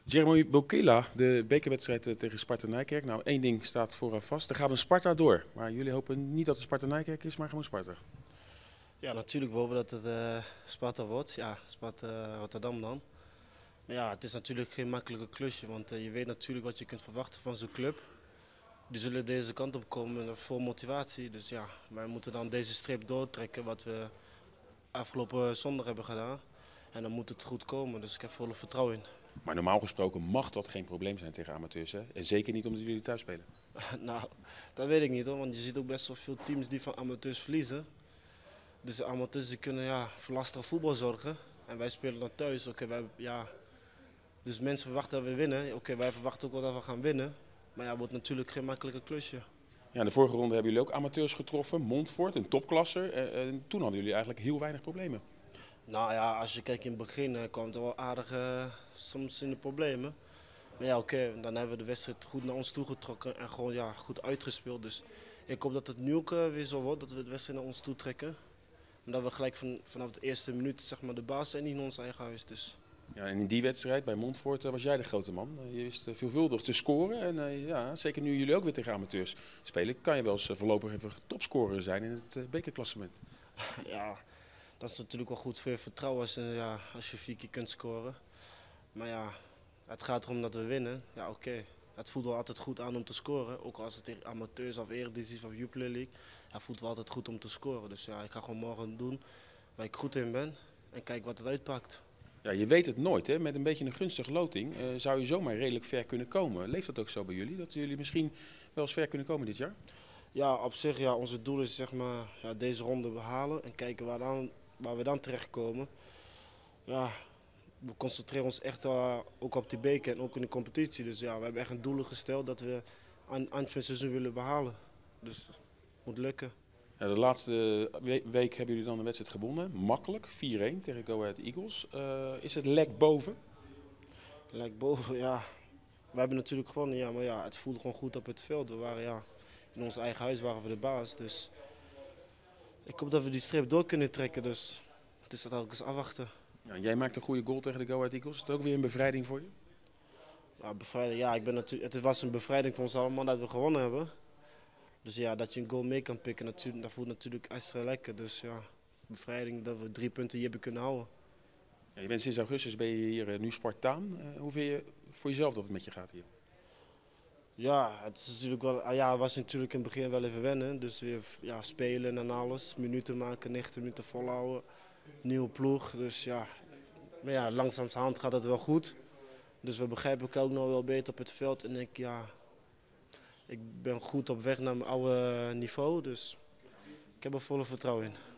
Jeremy Bokila, de bekerwedstrijd tegen Sparta Nijkerk. Nou, één ding staat vooraf vast. Er gaat een Sparta door. Maar jullie hopen niet dat het Sparta Nijkerk is, maar gewoon Sparta. Ja, natuurlijk we hopen dat het Sparta wordt. Ja, Sparta Rotterdam dan. Maar ja, het is natuurlijk geen makkelijke klusje, want je weet natuurlijk wat je kunt verwachten van zo'n club. Die zullen deze kant op komen vol motivatie. Dus ja, wij moeten dan deze streep doortrekken wat we afgelopen zondag hebben gedaan. En dan moet het goed komen, dus ik heb volle vertrouwen in. Maar normaal gesproken mag dat geen probleem zijn tegen amateurs, hè? En zeker niet omdat jullie thuis spelen. Nou, dat weet ik niet hoor, want je ziet ook best wel veel teams die van amateurs verliezen. Dus de amateurs die kunnen voor lastig voetbal zorgen. En wij spelen dan thuis. Dus mensen verwachten dat we winnen. Wij verwachten ook wel dat we gaan winnen. Maar ja, het wordt natuurlijk geen makkelijke klusje. Ja, in de vorige ronde hebben jullie ook amateurs getroffen. Montfort, een topklasser. En toen hadden jullie eigenlijk heel weinig problemen. Nou ja, als je kijkt in het begin kwam het wel aardig soms in de problemen. Maar ja, dan hebben we de wedstrijd goed naar ons toe getrokken en gewoon goed uitgespeeld. Dus ik hoop dat het nu ook weer zo wordt, dat we de wedstrijd naar ons toe trekken. En dat we gelijk vanaf de eerste minuut zeg maar, de baas zijn in ons eigen huis. Dus. Ja, en in die wedstrijd bij Montfort was jij de grote man. Je wist veelvuldig te scoren. En ja, zeker nu jullie ook weer tegen amateurs spelen, kan je wel eens voorlopig even topscorer zijn in het bekerklassement. Ja, dat is natuurlijk wel goed voor je vertrouwen als je 4 keer kunt scoren. Maar ja, het gaat erom dat we winnen. Ja, Het voelt wel altijd goed aan om te scoren. Ook als het tegen amateurs of Eredivisie of Jupiler League. Ja, voelt wel altijd goed om te scoren. Dus ja, ik ga gewoon morgen doen waar ik goed in ben. En kijk wat het uitpakt. Ja, je weet het nooit, hè? Met een beetje een gunstige loting zou je zomaar redelijk ver kunnen komen. Leeft dat ook zo bij jullie? Dat jullie misschien wel eens ver kunnen komen dit jaar? Ja, op zich, onze doel is zeg maar, deze ronde behalen en kijken waar we dan terechtkomen. Ja, we concentreren ons echt ook op die beker en ook in de competitie. Dus ja, we hebben echt een doel gesteld dat we aan het seizoen willen behalen. Dus het moet lukken. Ja, de laatste week hebben jullie dan een wedstrijd gewonnen. Makkelijk, 4-1 tegen Go Ahead Eagles. Is het lek boven? Lek boven, ja. We hebben natuurlijk gewonnen, ja, maar ja, het voelde gewoon goed op het veld. We waren, in ons eigen huis waren we de baas. Dus ik hoop dat we die streep door kunnen trekken. Dus het is dat ook eens afwachten. Ja, jij maakt een goede goal tegen de Go Ahead Eagles. Is het ook weer een bevrijding voor je? Ja, bevrijding, het was een bevrijding voor ons allemaal dat we gewonnen hebben. Dus ja, dat je een goal mee kan pikken, dat voelt natuurlijk extra lekker. Dus ja, bevrijding dat we 3 punten hier hebben kunnen houden. Ja, je bent sinds augustus ben je hier nu Spartaan. Hoe vind je voor jezelf dat het met je gaat hier? Ja, het is natuurlijk wel, was natuurlijk in het begin wel even wennen. Dus weer spelen en alles, minuten maken, 90 minuten volhouden. Nieuwe ploeg, dus ja. Maar ja, langzamerhand gaat het wel goed. Dus we begrijpen elkaar ook nog wel beter op het veld. En ik ben goed op weg naar mijn oude niveau, dus ik heb er volle vertrouwen in.